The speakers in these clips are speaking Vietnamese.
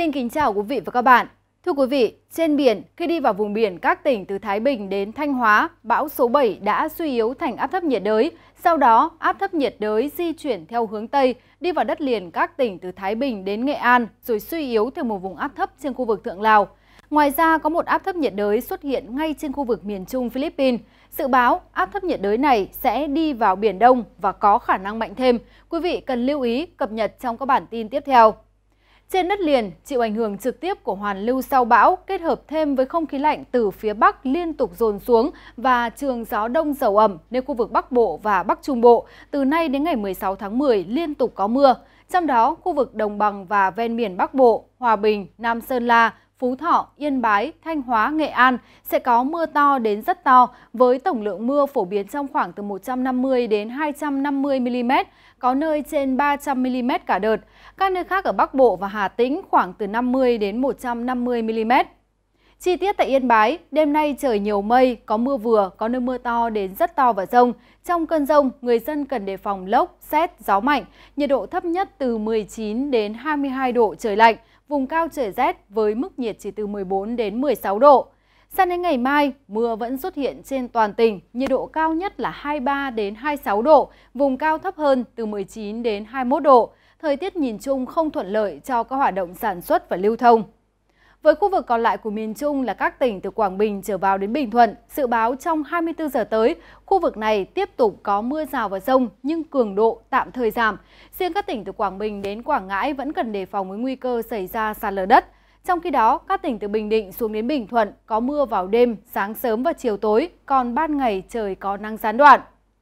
Xin kính chào quý vị và các bạn. Thưa quý vị, trên biển, khi đi vào vùng biển các tỉnh từ Thái Bình đến Thanh Hóa, bão số 7 đã suy yếu thành áp thấp nhiệt đới. Sau đó, áp thấp nhiệt đới di chuyển theo hướng Tây, đi vào đất liền các tỉnh từ Thái Bình đến Nghệ An, rồi suy yếu thành một vùng áp thấp trên khu vực Thượng Lào. Ngoài ra, có một áp thấp nhiệt đới xuất hiện ngay trên khu vực miền Trung Philippines. Dự báo áp thấp nhiệt đới này sẽ đi vào Biển Đông và có khả năng mạnh thêm. Quý vị cần lưu ý cập nhật trong các bản tin tiếp theo. Trên đất liền, chịu ảnh hưởng trực tiếp của hoàn lưu sau bão kết hợp thêm với không khí lạnh từ phía Bắc liên tục dồn xuống và trường gió đông dầu ẩm nên khu vực Bắc Bộ và Bắc Trung Bộ từ nay đến ngày 16 tháng 10 liên tục có mưa. Trong đó, khu vực đồng bằng và ven biển Bắc Bộ, Hòa Bình, Nam Sơn La, Phú Thọ, Yên Bái, Thanh Hóa, Nghệ An sẽ có mưa to đến rất to với tổng lượng mưa phổ biến trong khoảng từ 150 đến 250 mm, có nơi trên 300 mm cả đợt. Các nơi khác ở Bắc Bộ và Hà Tĩnh khoảng từ 50 đến 150 mm. Chi tiết tại Yên Bái, đêm nay trời nhiều mây, có mưa vừa, có nơi mưa to đến rất to và dông. Trong cơn dông, người dân cần đề phòng lốc, sét, gió mạnh, nhiệt độ thấp nhất từ 19 đến 22 độ trời lạnh, vùng cao trời rét với mức nhiệt chỉ từ 14 đến 16 độ. Sang đến ngày mai, mưa vẫn xuất hiện trên toàn tỉnh, nhiệt độ cao nhất là 23 đến 26 độ, vùng cao thấp hơn từ 19 đến 21 độ. Thời tiết nhìn chung không thuận lợi cho các hoạt động sản xuất và lưu thông. Với khu vực còn lại của miền Trung là các tỉnh từ Quảng Bình trở vào đến Bình Thuận, dự báo trong 24 giờ tới, khu vực này tiếp tục có mưa rào và dông nhưng cường độ tạm thời giảm. Riêng các tỉnh từ Quảng Bình đến Quảng Ngãi vẫn cần đề phòng với nguy cơ xảy ra sạt lở đất. Trong khi đó, các tỉnh từ Bình Định xuống đến Bình Thuận có mưa vào đêm, sáng sớm và chiều tối, còn ban ngày trời có nắng gián đoạn.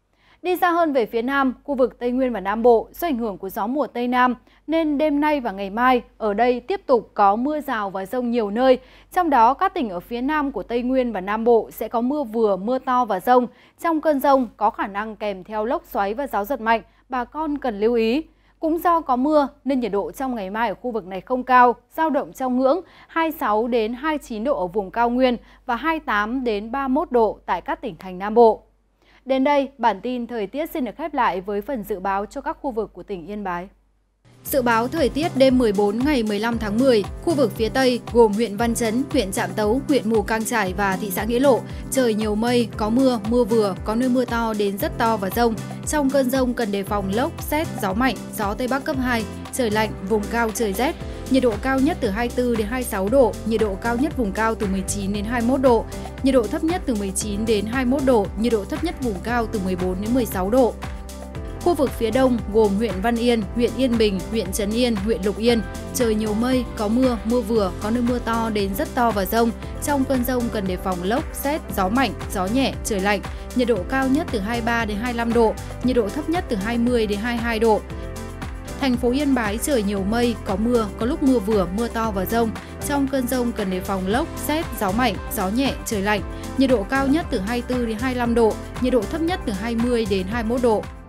Đi xa hơn về phía Nam, khu vực Tây Nguyên và Nam Bộ do ảnh hưởng của gió mùa Tây Nam nên đêm nay và ngày mai ở đây tiếp tục có mưa rào và dông nhiều nơi. Trong đó các tỉnh ở phía Nam của Tây Nguyên và Nam Bộ sẽ có mưa vừa, mưa to và dông. Trong cơn dông có khả năng kèm theo lốc xoáy và gió giật mạnh, bà con cần lưu ý. Cũng do có mưa nên nhiệt độ trong ngày mai ở khu vực này không cao, dao động trong ngưỡng 26 đến 29 độ ở vùng cao nguyên và 28 đến 31 độ tại các tỉnh thành Nam Bộ. Đến đây, bản tin thời tiết xin được khép lại với phần dự báo cho các khu vực của tỉnh Yên Bái. Dự báo thời tiết đêm 14 ngày 15 tháng 10, khu vực phía Tây gồm huyện Văn Chấn, huyện Trạm Tấu, huyện Mù Cang Chải và thị xã Nghĩa Lộ. Trời nhiều mây, có mưa, mưa vừa, có nơi mưa to đến rất to và dông. Trong cơn dông cần đề phòng lốc, sét, gió mạnh, gió Tây Bắc cấp 2, trời lạnh, vùng cao trời rét. Nhiệt độ cao nhất từ 24 đến 26 độ, nhiệt độ cao nhất vùng cao từ 19 đến 21 độ, nhiệt độ thấp nhất từ 19 đến 21 độ, nhiệt độ thấp nhất vùng cao từ 14 đến 16 độ. Khu vực phía Đông gồm huyện Văn Yên, huyện Yên Bình, huyện Trấn Yên, huyện Lục Yên. Trời nhiều mây, có mưa, mưa vừa, có nơi mưa to đến rất to và dông. Trong cơn dông cần đề phòng lốc, sét, gió mạnh, gió nhẹ, trời lạnh. Nhiệt độ cao nhất từ 23 đến 25 độ, nhiệt độ thấp nhất từ 20 đến 22 độ. Thành phố Yên Bái trời nhiều mây, có mưa, có lúc mưa vừa, mưa to và dông. Trong cơn dông cần đề phòng lốc, sét, gió mạnh, gió nhẹ, trời lạnh. Nhiệt độ cao nhất từ 24 đến 25 độ, nhiệt độ thấp nhất từ 20 đến 21 độ.